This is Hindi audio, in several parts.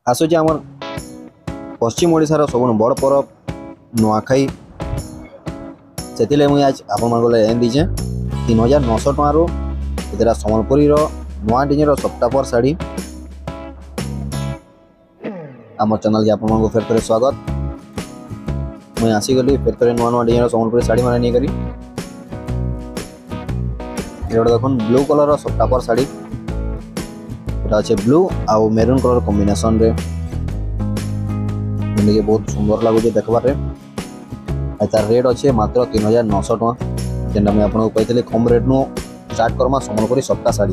आसूचे आमर पश्चिम ओडिशार सब बड़ पर्व नुआखाई से मुझे आज आप दीचे 3900 टकर इतना सम्बलपुरी नुआ डिजाइन सप्तापर शाढ़ी आम चैनल के आपको फेर फेर स्वागत। मुझे आसीगली फेर फेर नुआ नुआ डिजाइन सम्बलपुरी शाढ़ी मैंने नहीं करी देखुन ब्लू कलर सप्तापर शाढ़ी अच्छे ब्लू आउ मेरून कलर कॉम्बिनेशन रे देखिए बहुत सुंदर लगुच देखबार तार रेट अच्छे मात्र 3900 टका जेनटा मुझे आपको कही कम रेट नु स्टार्ट करमा सम्बलपुरी सप्ता शाढ़ी।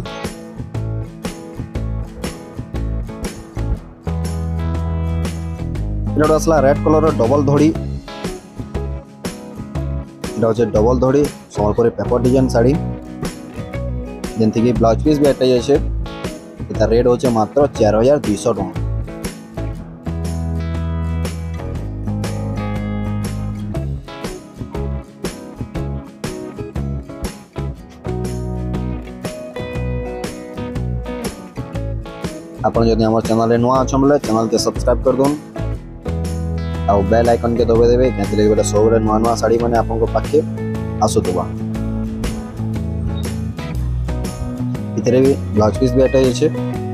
आसला रेड कलर डबल धड़ी डबल धड़ी सम्बलपुरी पेपर डिजाइन शाढ़ी जमती कि ब्लाउज पीस भी अटैच अच्छे इतार रेट होचे मात्र 4200 टका। आपन जदि हमर चैनल रे नुआ अछन बोले चैनल के सब्सक्राइब कर दोन आ बेल आइकन के दबे देबे केतले बेटा सब रे नुआ नुआ साड़ी माने आपन को पाखे आसुतबा। इतरे भी ब्लाउज पीस भी अटैच अछि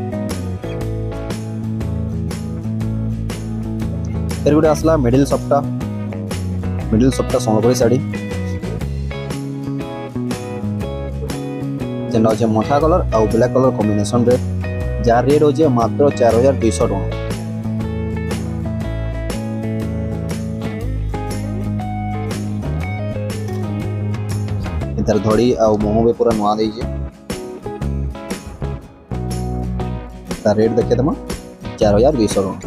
फिर गुडे असला मिडिल सप्ता सम्बलपुरी साड़ी जेना अछि मठा कलर आ ब्लैक कलर कॉम्बिनेशन रे जार रेट हो मात्र 4200 टका। इधर धड़ी आ मोह भी पूरा नुआ देजे तार रेट देखे तुम 4200 टका।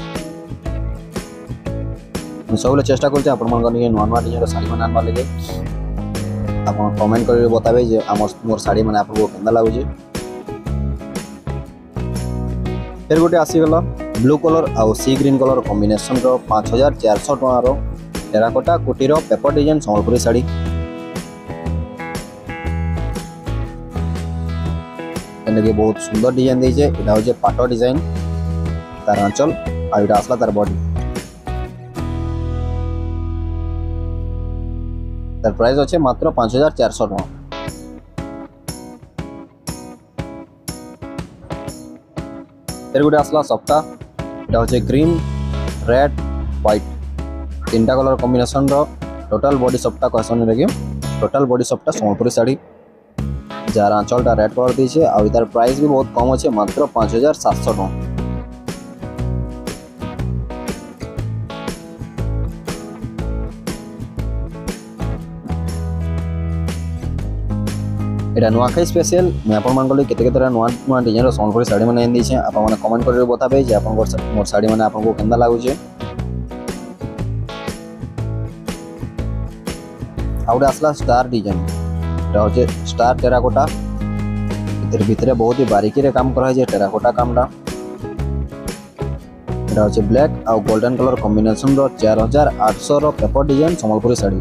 सब चेष्टा कर नुआ नुआ डिजाइन शाढ़ी मैंने आनबार लगे आप कमेंट कर बताबे जे मोर शाढ़ी मैंने आपको केंदा लगुचे। फिर गोटे आसीगला ब्लू कलर आउ सी ग्रीन कलर कॉम्बिनेशन रो 5400 टकार टेराकोटा कोटीर पेपर डिजाइन सम्बलपुरी शाढ़ी एने बहुत सुंदर डिजाइन देजे एटा होजे पाटो डिजाइन तार आंचल आ एटा आसला तार बॉडी तार प्राइस अच्छे मात्र 5400 टका। फिर गोटे आसला सप्ता एटा होचे ग्रीन रेड व्हाइट तीनटा कलर कॉम्बिनेशन रो टोटल बॉडी सप्ता कहसन रे टोटल बॉडी सप्ता सम्बलपुरी शाढ़ी जार आंचलटा रेड कलर दीचे आ इधर प्राइस भी बहुत कम अच्छे मात्र 5700 टका। एटा नुआखाई स्पेशल मैं आपन केते नुआ नुआ डिजाइन सम्बलपुरी शाढ़ी मैंने दीचे आप कमेंट कर बताबे जे मोर शाढ़ी मैंने आपको केंदा लागुचे। आउटे आसला स्टार डिजाइन एटा होचे स्टार टेराकोटा इधर भितरे बहुत ही बारीकी रे काम करा है टेराकोटा कामडा एटा होचे ब्लैक आ गोल्डन कलर कॉम्बिनेशन रो 4800 रो पेपर डिजाइन सम्बलपुरी शाढ़ी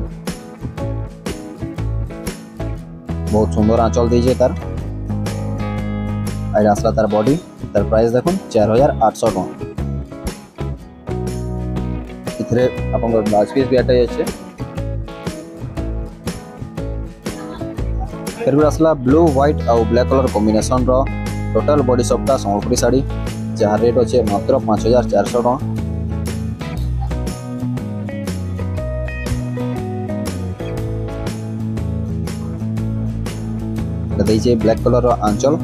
बहुत सुंदर आंचल दीजिए तार आइड आसला तार बॉडी तार प्राइस देखुन 4800 टका। इथरे आपन ब्लाउज पीस भी अटैच अछि फिर आसला ब्लू व्हाइट आ ब्लैक कलर कॉम्बिनेशन रो टोटल बॉडी सप्ता सम्बलपुरी शाढ़ी जहाँ रेट अच्छे मात्र 5400 टका। दीजिए ब्लैक कलर आंचल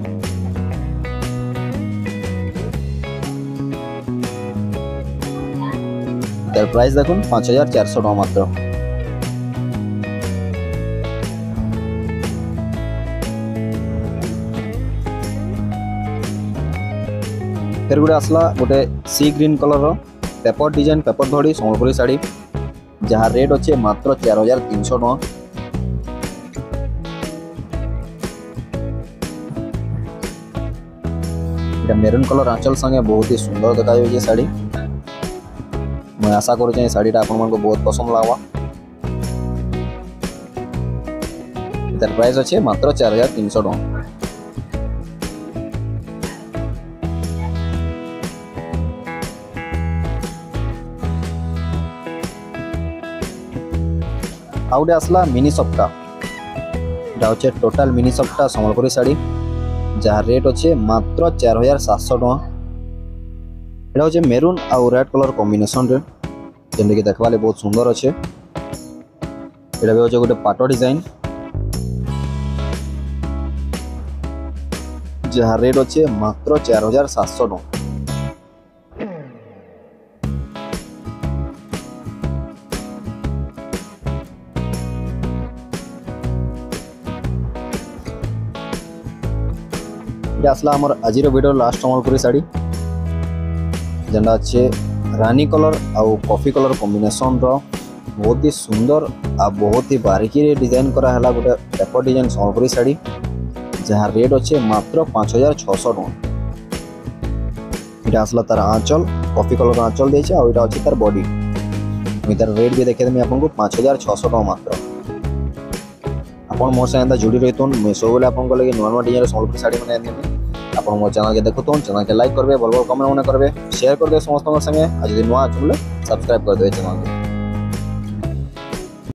तार प्राइस देखुन 5400 टका मात्र। फिर गोटे आसला गोटे sea green colour paper design paper धड़ी सम्बलपुरी शाढ़ी जहाँ रेट अच्छे मात्र 4300 टका। मेरून कलर आंचल संगे बहुत ही सुंदर देखा ये शाढ़ी मैं आशा करुचे शाढ़ीटा आपन को बहुत पसंद लगवा। इधर प्राइस अच्छे मात्र 4300 टका। आउटे आसला मिनी सप्ता एटा होचे टोटाल मिनी सप्ता संबलपुरी साड़ी जहाँ रेट अच्छे मात्र 4700 टका। एटा होचे मेरून आउ रेड कलर कॉम्बिनेशन रे जेंटा कि देखवाले बहुत सुंदर अच्छे। एटा भी होचे गोटे पाटो डिजाइन जहाँ रेट अच्छे मात्र 4700 टका। आसला आमर आज वीडियो लास्ट संबलपुरी साड़ी जेंटा अच्छे रानी कलर आउ कॉफी कलर कॉम्बिनेशन रो बहुत ही सुंदर आ बहुत ही बारीकी डिजाइन करा हला गोटे पेपर डिजाइन संबलपुरी साड़ी जहाँ रेट अच्छे मात्र 5600 टका। इटा आसला तार आंचल कॉफी कलर आंचल देछे आ इटा अच्छे तार बॉडी तार रेट भी देखे देमी आपको 5600 टका मात्र। आपन मोर से जोड़ी रहीतुन मैं सब बेले आपन लगे नुआ नुआ डिजाइन संबलपुरी साड़ी बना देमी। आपन मोर चैनल के देखुतुन चैनल के लाइक करबे भल भल कमेंट करबे शेयर कर दे समस्त संगे आ जदि नुआ चुनले सब्सक्राइब कर दे चैनल के।